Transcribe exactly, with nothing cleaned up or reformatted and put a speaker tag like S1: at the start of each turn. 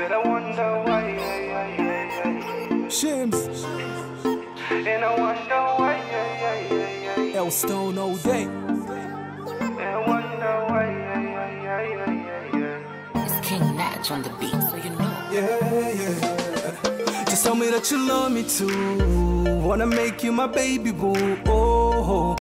S1: Said I wonder why, yeah, yeah, yeah, yeah.
S2: Shims.
S1: And I wonder why, yeah, yeah, yeah, yeah.
S2: L Stone all day.
S1: And I wonder why, yeah, yeah, yeah, yeah, yeah.
S3: It's King Natch on the beat, so you know.
S2: Yeah, yeah. Just tell me that you love me too. Wanna make you my baby boo. Oh,